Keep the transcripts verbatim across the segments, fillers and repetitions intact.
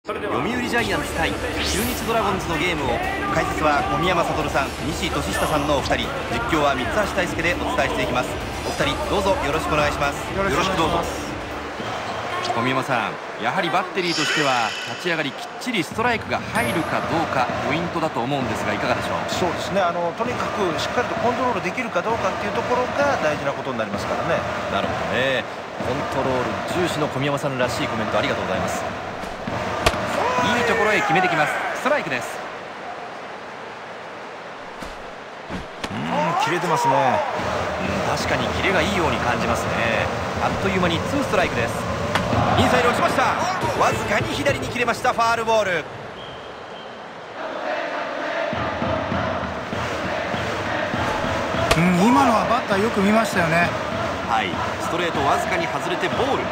読売ジャイアンツ対中日ドラゴンズのゲームを解説は小宮山悟さん、西俊久さんのお二人、実況は三橋大輔でお伝えしていきます。お二人どうぞよろしくお願いします。 よろしくどうぞ。 小宮山さん、やはりバッテリーとしては立ち上がりきっちりストライクが入るかどうかポイントだと思うんですが、いかがでしょう。 そうですね、あのとにかくしっかりとコントロールできるかどうかっていうところが大事なことになりますからね。 なるほどね。コントロール重視の小宮山さんらしいコメントありがとうございます。いいところへ決めてきます。ストライクです。 うん、切れてますね。 うん、確かにキレがいいように感じますね。あっという間にツーストライクです。インサイド落ちました。わずかに左に切れました。ファールボール。 うん、今のはバッターよく見ましたよね。 はい、ストレートわずかに外れてボール。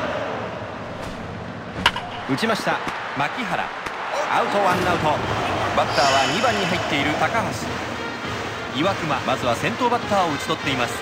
打ちました。牧原、アウト、ワンアウト。バッターはにばんに入っている高橋。岩隈、まずは先頭バッターを打ち取っています。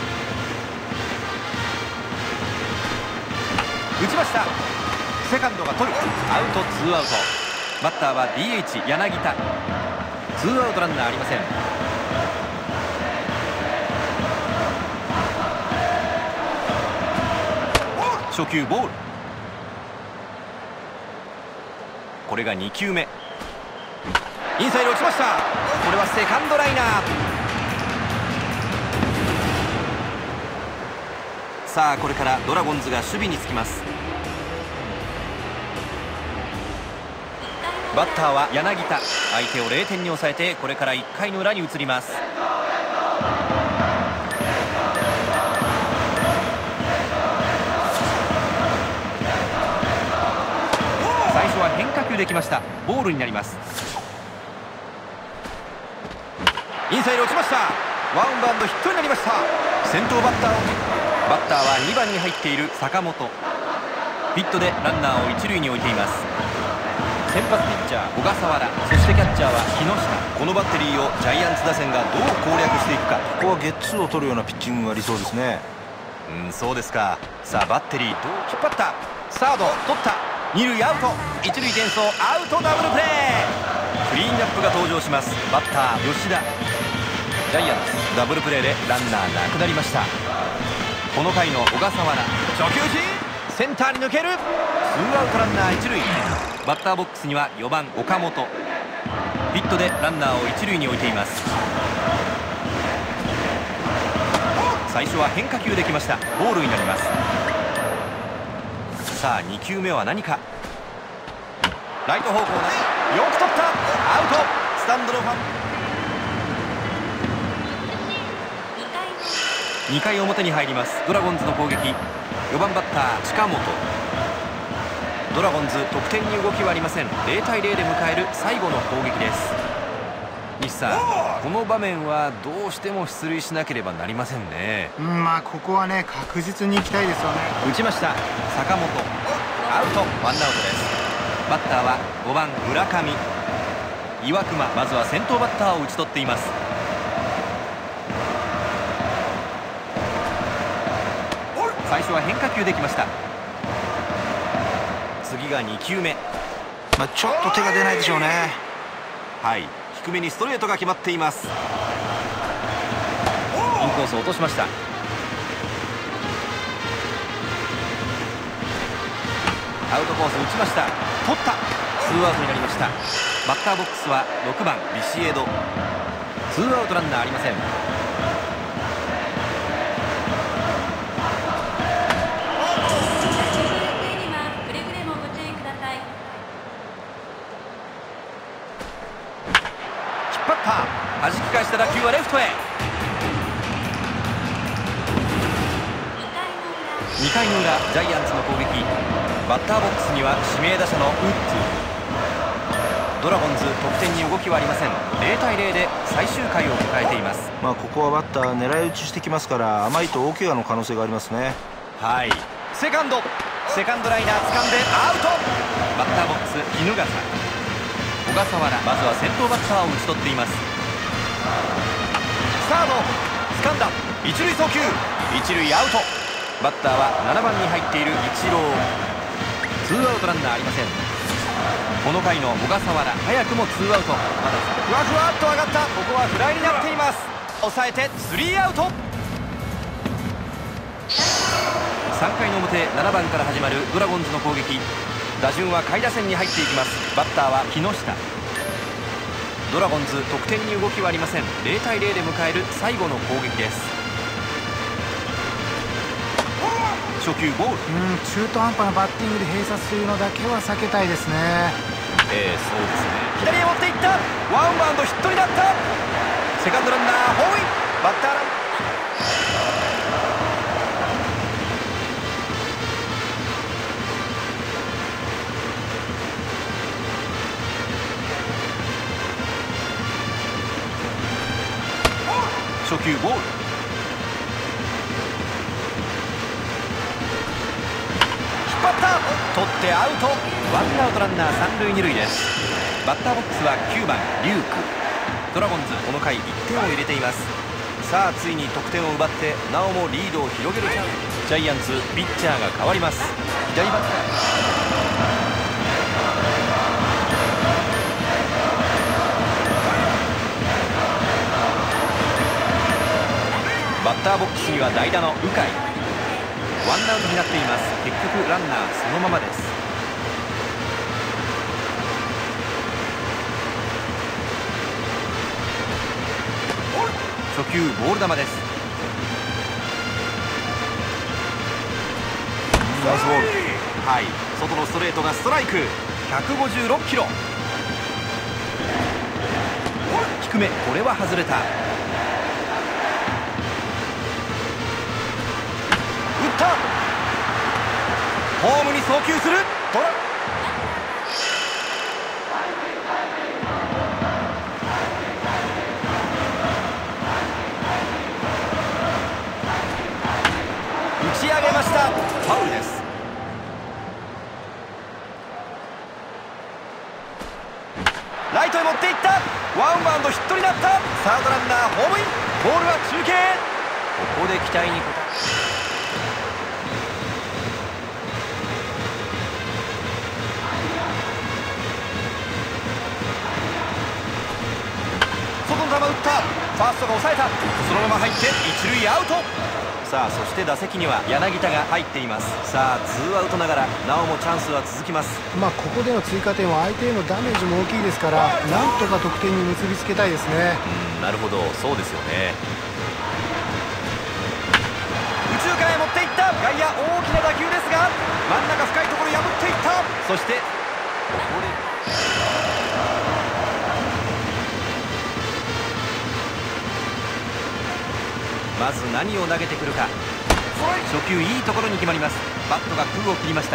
打ちました。セカンドが取る。アウト、ツーアウト。バッターは ディーエイチ 柳田。ツーアウトランナーありません。初球ボール。これがにきゅうめ。インサイド落ちました。これはセカンドライナー。さあこれからドラゴンズが守備につきます。バッターは柳田。相手をれいてんに抑えてこれからいっかいの裏に移ります。最初は変化球できました。ボールになります。インサイド落ちました。ワンバウンドヒットになりました。先頭バッターをバッターはにばんに入っている坂本。ヒットでランナーを一塁に置いています。先発ピッチャー小笠原、そしてキャッチャーは木下。このバッテリーをジャイアンツ打線がどう攻略していくか。 ここはゲッツーを取るようなピッチングが理想ですね。 うん、そうですか。さあバッテリーどう引っ張った。サード取った。二塁アウト。一塁転送アウト。ダブルプレー。クリーンアップが登場します。バッター吉田。ジャイアンツダブルプレーでランナーなくなりました。この回の小笠原、初球時センターに抜ける。ツーアウトランナー一塁。バッターボックスにはよばん岡本。ヒットでランナーを一塁に置いています。最初は変化球できました。ボールになります。さあにきゅうめは何か。ライト方向なし。よく取った。アウト。スタンドのファン。にかい表に入ります。ドラゴンズの攻撃。よばんバッター近本。ドラゴンズ得点に動きはありません。れいたいぜろで迎える最後の攻撃です。西さん、この場面はどうしても出塁しなければなりませんね。 うん、まあここはね確実に行きたいですよね。 打ちました。坂本、アウト、ワンアウトです。バッターはごばん村上。岩隈、まずは先頭バッターを打ち取っています。最初は変化球できました。次がにきゅうめ。 まあ、ちょっと手が出ないでしょうね。 はい、低めにストレートが決まっています。インコース落としました。アウトコース打ちました。取った。ツーアウトになりました。バッターボックスはろくばんビシエド。ツーアウトランナーありません。弾き返した打球はレフトへ。にかいの裏、ジャイアンツの攻撃。バッターボックスには指名打者のウッズ。ドラゴンズ得点に動きはありません。れいたいぜろで最終回を迎えています。 まあここはバッター狙い撃ちしてきますから、甘いと大怪我の可能性がありますね。 はい、セカンドセカンドライナー掴んでアウト。バッターボックス衣笠。小笠原、まずは先頭バッターを打ち取っています。サード掴んだ。一塁送球、一塁アウト。バッターはななばんに入っているイチロー。ツーアウトランナーありません。 この回の小笠原、早くもツーアウト。まだふわふわっと上がった。ここはフライになっています。抑えてスリーアウト。さんかいの表、ななばんから始まるドラゴンズの攻撃。打順は下位打線に入っていきます。バッターは木下。ドラゴンズ得点に動きはありません。ゼロたいゼロで迎える最後の攻撃です。初球ボール。 うん中途半端なバッティングで併殺というのだけは避けたいですね。 ええそうですね。左へ持っていった。ワンバウンドヒットになった。セカンドランナーホームイン。バッターラン初球ボール。取ってアウト。ワンアウトランナー三塁二塁です。バッターボックスはきゅうばんリューク。ドラゴンズこの回いってんを入れています。さあついに得点を奪ってなおもリードを広げるチャンス。ジャイアンツピッチャーが変わります。左バッターバッターボックスには代打の鵜飼。ワンアウトになっています。結局ランナーそのままです。初球ボール球です。ナイスボール。はい、外のストレートがストライク。ひゃくごじゅうろっキロ。低め、これは外れた。ホームに送球する。トラ打ち上げました。ファウルです。ライトへ持っていった。ワンバウンドヒットになった。サードランナーホームイン。ボールは中継。ここで期待に応え打った。ファーストが抑えた。そのまま入って一塁アウト。さあそして打席には柳田が入っています。さあツーアウトながらなおもチャンスは続きます。 まあここでの追加点は相手へのダメージも大きいですから、なんとか得点に結びつけたいですね。 うんなるほど、そうですよね。右中間へ持っていった。外野大きな打球ですが真ん中深いところ破っていった。そしてここでまず何を投げてくるか。初球いいところに決まります。バットが空を切りました。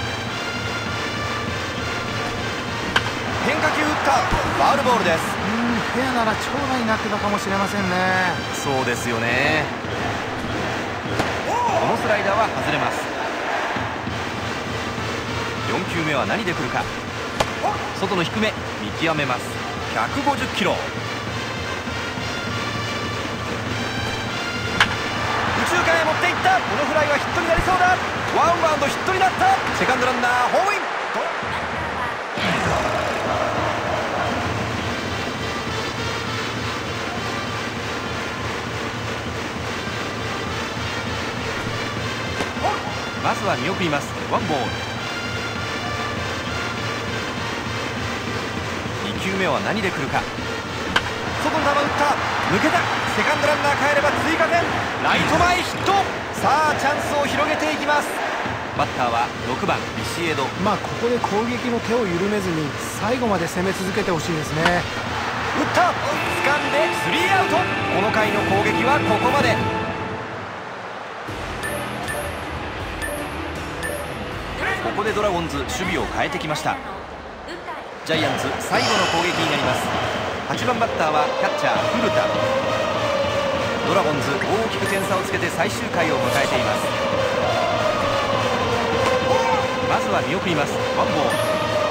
変化球打った。ファウルボールです。 うんフェアなら長打になってたかもしれませんね。 そうですよね。このスライダーは外れます。よんきゅうめは何でくるか。外の低め見極めます。ひゃくごじゅっキロ。右中間へ持っていった。このフライはヒットになりそうだ。ワンバウンドヒットになった。セカンドランナーホームイン。まずは見送ります。ワンボール。にきゅうめは何でくるか。外の球打った。抜けた。セカンドランナー帰れば追加点。ライト前ヒット。さあチャンスを広げていきます。バッターはろくばんビシエド。 まあここで攻撃の手を緩めずに最後まで攻め続けてほしいですね。 打った。掴んでスリーアウト。この回の攻撃はここまで。ここでドラゴンズ守備を変えてきました。ジャイアンツ最後の攻撃になります。はちばんバッターはキャッチャー古田。ドラゴンズ大きく点差をつけて最終回を迎えています。まずは見送ります。ワンボール。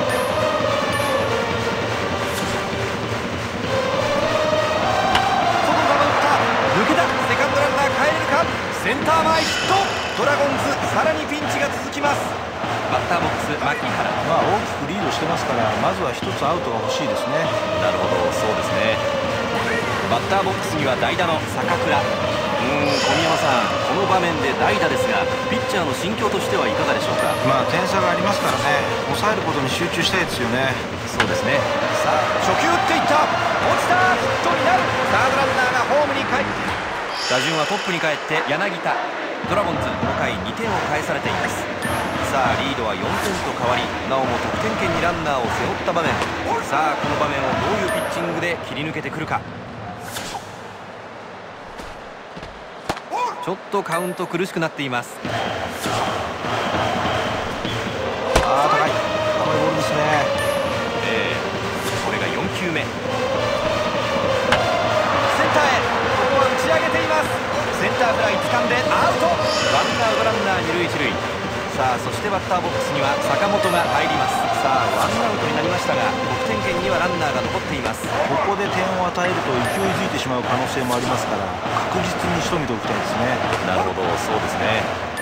外の球打った。抜けた。セカンドランナー帰れるか。センター前ヒット。ドラゴンズさらにピンチが続きます。バッターボックス牧原。 まあ大きくリードしてますから、まずはひとつアウトが欲しいですね。 なるほど、そうですね。バッターボックスには代打の坂倉。うーん、小宮山さん、この場面で代打ですが、ピッチャーの心境としてはいかがでしょうか。 まあ点差がありますからね、抑えることに集中したいですよね。 そうですね。さあ初球打っていった、落ちた、ヒットになる。サードランナーがホームに帰って、打順はトップに帰って柳田。ドラゴンズこの回にてんを返されています。さあリードはよんてんと変わり、なおも得点圏にランナーを背負った場面。さあこの場面をどういうピッチングで切り抜けてくるか。ちょっとカウント苦しくなっています。 ああ、高い、高いボールですね。 えー、これがよんきゅうめ。センターへ、ここは打ち上げています。センターフライ掴んでアウト。ワンアウトランナー二塁一塁。さあそしてバッターボックスには坂本が入ります。さあワンアウトになりましたが、得点圏にはランナーが残っています。 ここで点を与えると勢いづいてしまう可能性もありますから、確実に仕留めておきたいですね。 なるほど、そうですね。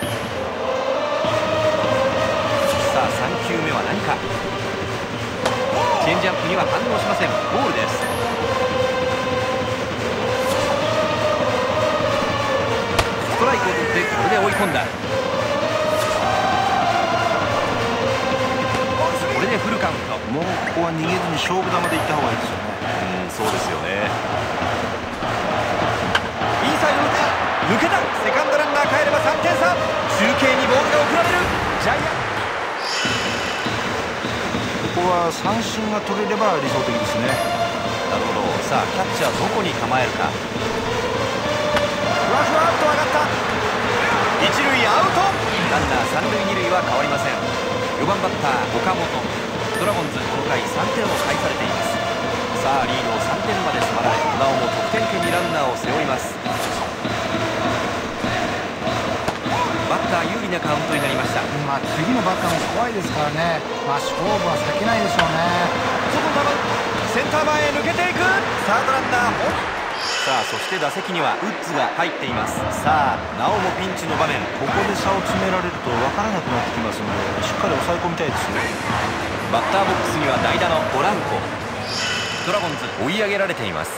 さあさんきゅうめは何か。チェンジアップには反応しません。ボールです。ストライクを取ってこれで追い込んだ。これでフルカウント。 もうここは逃げずに勝負球でいった方がいいですよね。 うん、そうですよね。インサイド打った、抜けた。セカンドランナー帰ればさんてんさ。中継にボールが送られる。ジャイアンここは三振が取れれば理想的ですね。 なるほど。さあキャッチャーどこに構えるか。ふわふわっと上がった。一塁アウト。ランナー三塁二塁は変わりません。よばんバッター岡本。ドラゴンズこの回さんてんを返されています。さあリードをさんてんまで迫られ、なおも得点圏にランナーを背負います。バッター有利なカウントになりました。 まあ、次のバッターも怖いですからね、まあ、勝負は避けないでしょうね。 外の球、センター前へ抜けていく。サードランナーホーム。さあそして打席にはウッズが入っています。さあなおもピンチの場面。 ここで差を詰められると分からなくなってきますので、しっかり抑え込みたいですよ。 バッターボックスには代打のポランコ。ドラゴンズ追い上げられています。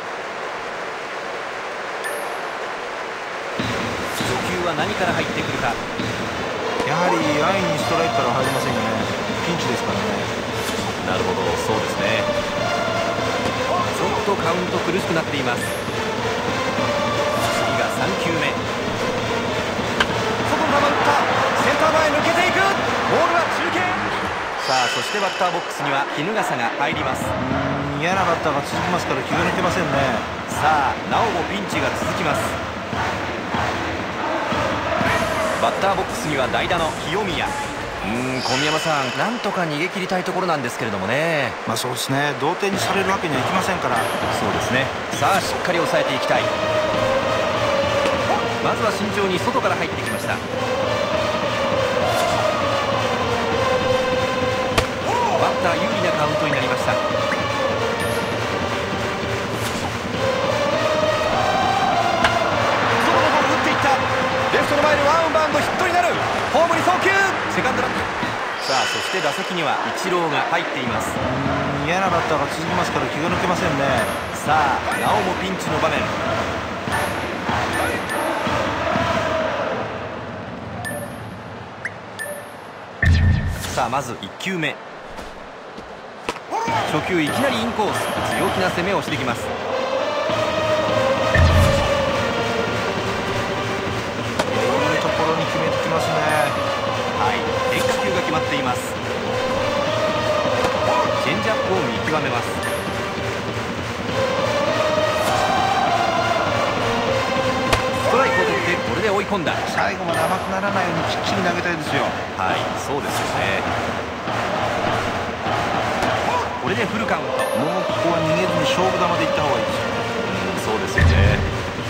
初球は何から入ってくるか。 やはり安易にストライクから入りませんよね。ピンチですからね。 なるほど、そうですね。ちょっとカウント苦しくなっています。次がさんきゅうめ。外の球打った。センター前抜けていく。ボールは中継。さあそしてバッターボックスには衣笠が入ります。 うーん、嫌なバッターが続きますから気が抜けませんね。 さあなおもピンチが続きます。バッターボックスには代打の清宮。うーん、小宮山さん、なんとか逃げ切りたいところなんですけれどもね。 まあそうですね、同点にされるわけにはいきませんから。 そうですね。さあしっかり抑えていきたい。まずは慎重に外から入ってきました。バッター有利なカウントになりました。外のボール打っていった。レフトの前でワンバウンドヒットになる。ホームに送球。セカンドランナー。さあそして打席にはイチローが入っています。 うーん、嫌なバッターが続きますから気が抜けませんね。 さあなおもピンチの場面。さあまずいっきゅうめ。初球いきなりインコース。強気な攻めをしてきます。 いいところに決めてきますね。 はい、変化球が決まっています。チェンジアップを見極めます。ストライクを取ってこれで追い込んだ。 最後まで甘くならないようにきっちり投げたいですよ。 はい、そうですよね。これでフルカウント。 もうここは逃げずに勝負球でいった方がいいですよ。 うん、そうですよね。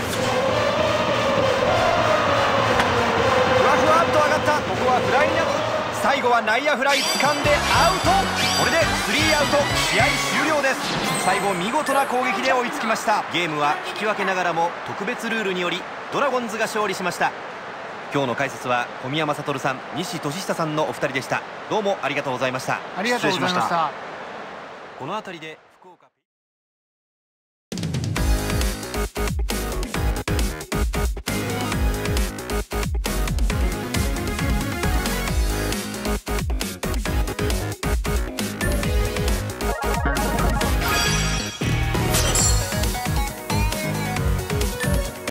ふわふわっと上がった。ここはフライになった。最後は内野フライ掴んでアウト。これでスリーアウト。試合終了です。最後見事な攻撃で追いつきました。ゲームは引き分けながらも特別ルールによりドラゴンズが勝利しました。 今日の解説は小宮山悟さん、西俊久さんのお二人でした。どうもありがとうございました。 ありがとうございました。 この辺りで福岡